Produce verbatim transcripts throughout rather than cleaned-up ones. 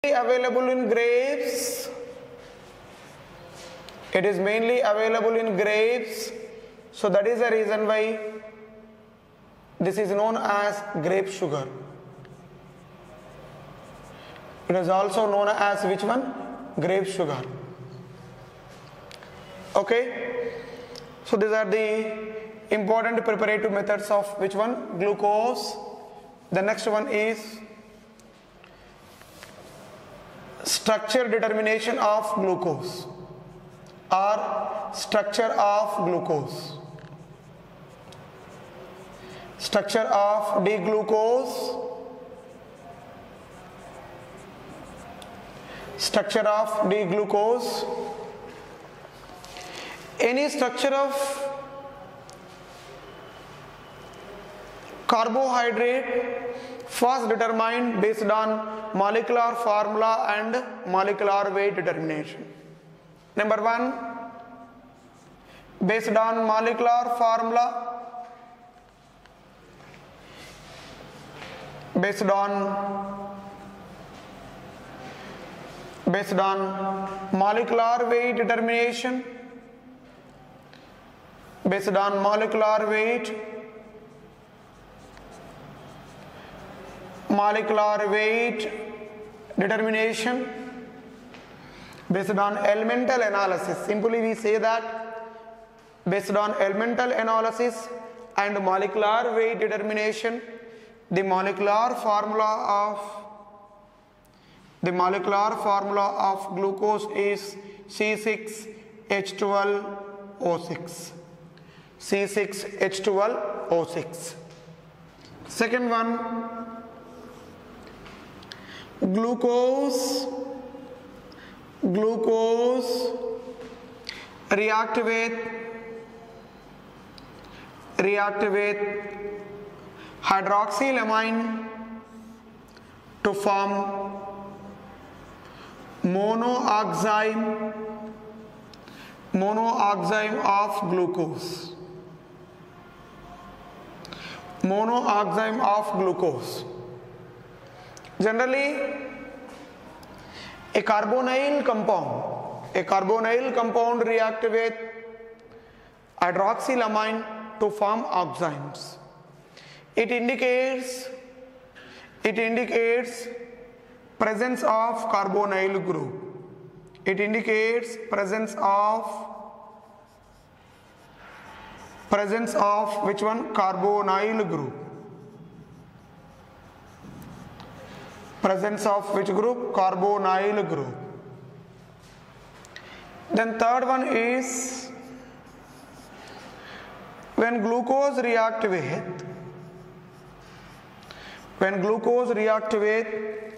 available in grapes. It is mainly available in grapes. So that is the reason why this is known as grape sugar. It is also known as which one? Grape sugar. Okay. So these are the important preparative methods of which one? Glucose. The next one is structure determination of glucose or structure of glucose. Structure of D-glucose. Structure of D-glucose. Any structure of carbohydrate first determined based on molecular formula and molecular weight determination. Number one, based on molecular formula, based on based on molecular weight determination, based on molecular weight, molecular weight determination, based on elemental analysis. Simply we say that based on elemental analysis and molecular weight determination, the molecular formula of the molecular formula of glucose is C six H twelve O six. C six H twelve O six. Second one, glucose glucose react with react with hydroxylamine to form monoxime monoxime of glucose monoxime of glucose. Generally, a carbonyl compound, a carbonyl compound react with hydroxylamine to form oximes. It indicates, it indicates presence of carbonyl group. It indicates presence of presence of which one? Carbonyl group. Presence of which group? Carbonyl group. Then third one is when glucose react with when glucose react with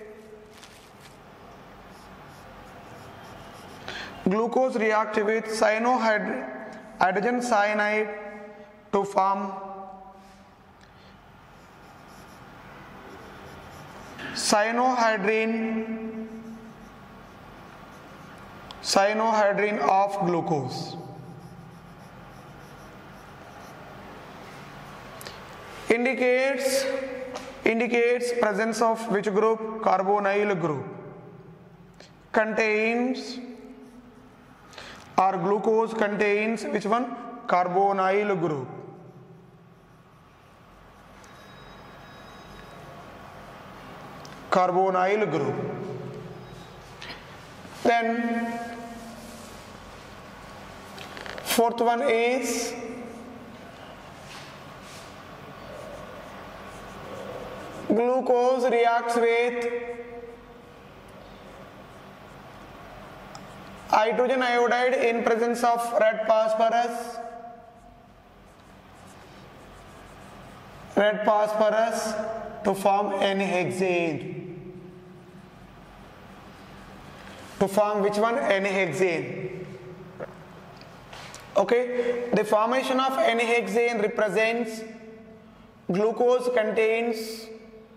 glucose react with cyanohydrogen cyanide to form cyanohydrin cyanohydrin of glucose. Indicates indicates presence of which group? Carbonyl group. Contains or glucose contains which one? Carbonyl group. Carbonyl group. Then fourth one is glucose reacts with hydrogen iodide in presence of red phosphorus red phosphorus to form N-hexane. To form which one? N-hexane. Okay, the formation of N-hexane represents glucose contains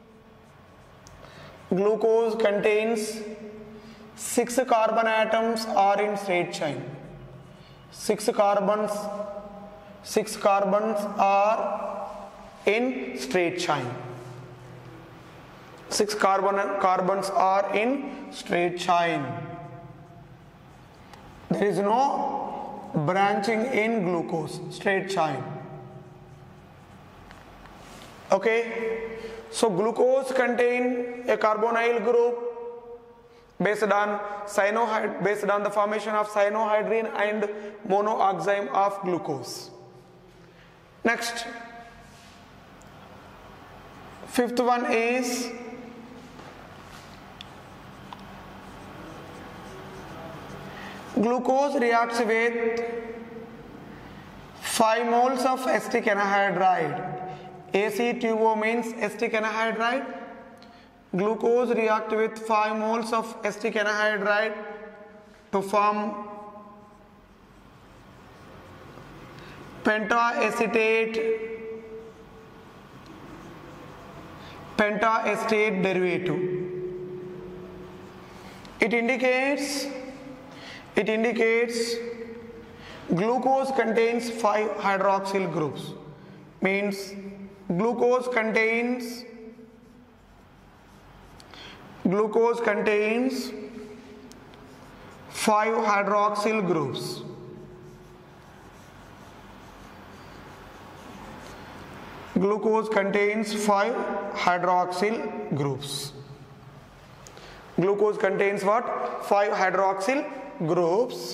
glucose contains six carbon atoms are in straight chain. Six carbons six carbons are in straight chain. Six carbon carbons are in straight chain. There is no branching in glucose, straight chain. Okay, so glucose contain a carbonyl group based on cyanohyd based on the formation of cyanohydrin and monoxime of glucose. Next, fifth one is glucose reacts with five moles of acetic anhydride. A C two O means acetic anhydride. Glucose reacts with five moles of acetic anhydride to form pentaacetate pentaacetate derivative. It indicates it indicates glucose contains five hydroxyl groups. Means glucose contains glucose contains five hydroxyl groups. Glucose contains five hydroxyl groups. Glucose contains what? Five hydroxyl groups.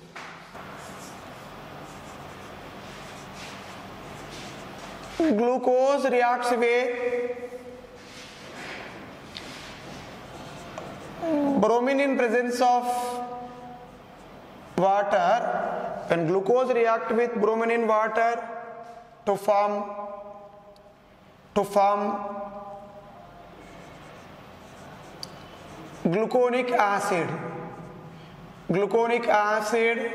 Glucose reacts with bromine in presence of water. When glucose reacts with bromine in water to form to form gluconic acid. Gluconic acid,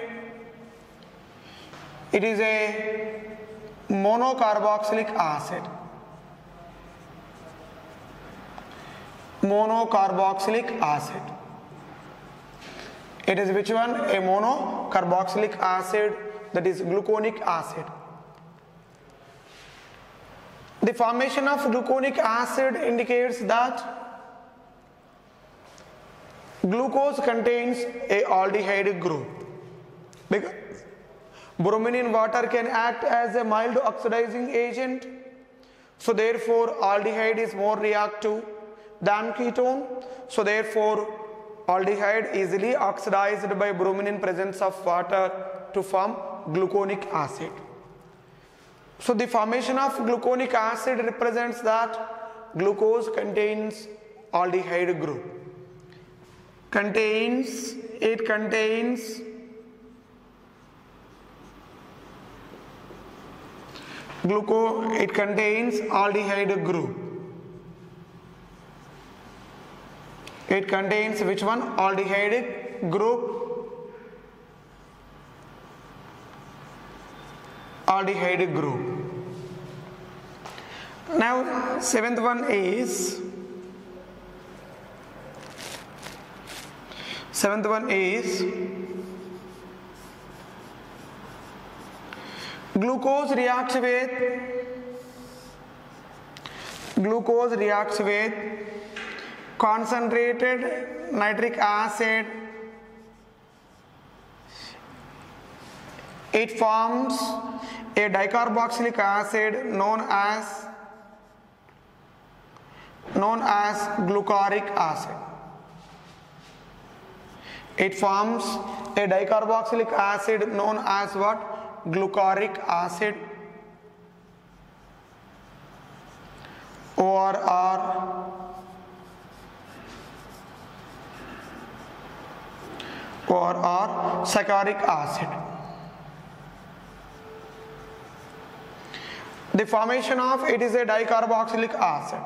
it is a monocarboxylic acid. Monocarboxylic acid. It is which one? A monocarboxylic acid, that is gluconic acid. The formation of gluconic acid indicates that glucose contains a aldehyde group. Because bromine in water can act as a mild oxidizing agent, so therefore aldehyde is more reactive than ketone, so therefore aldehyde easily oxidized by bromine in presence of water to form gluconic acid. So the formation of gluconic acid represents that glucose contains aldehyde group. Contains, it contains glucose, it contains aldehyde group. It contains which one? Aldehyde group. Aldehyde group. Now seventh one is seventh one is glucose reacts with glucose reacts with concentrated nitric acid. It forms a dicarboxylic acid known as known as glucaric acid. It forms a dicarboxylic acid known as what? Glucaric acid. Or R or R saccharic acid. The formation of it is a dicarboxylic acid.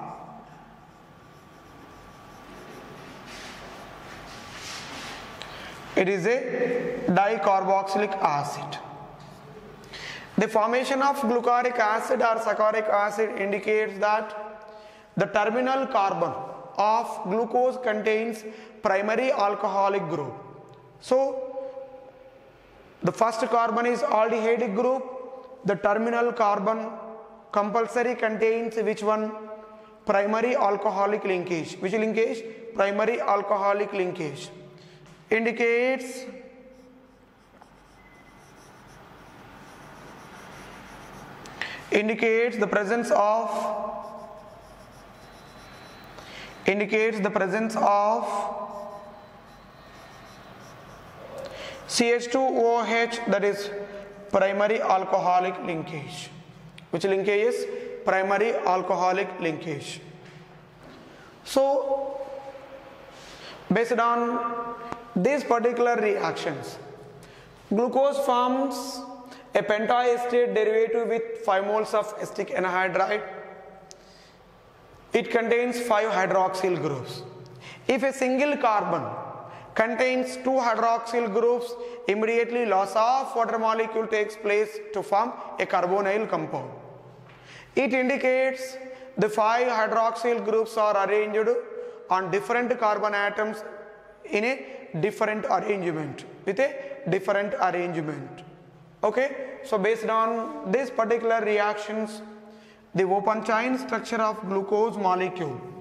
It is a dicarboxylic acid. The formation of glucaric acid or saccharic acid indicates that the terminal carbon of glucose contains primary alcoholic group. So the first carbon is aldehyde group. The terminal carbon compulsory contains which one? primary alcoholic linkage. Which linkage? Primary alcoholic linkage. Indicates indicates the presence of indicates the presence of C H two O H, that is primary alcoholic linkage. Which linkage is primary alcoholic linkage. So based on these particular reactions, glucose forms a pentaestate derivative with five moles of acetic anhydride. It contains five hydroxyl groups. If a single carbon contains two hydroxyl groups, immediately loss of water molecule takes place to form a carbonyl compound. It indicates the five hydroxyl groups are arranged on different carbon atoms in a different arrangement, with a different arrangement. Okay, so based on these particular reactions, the open chain structure of glucose molecule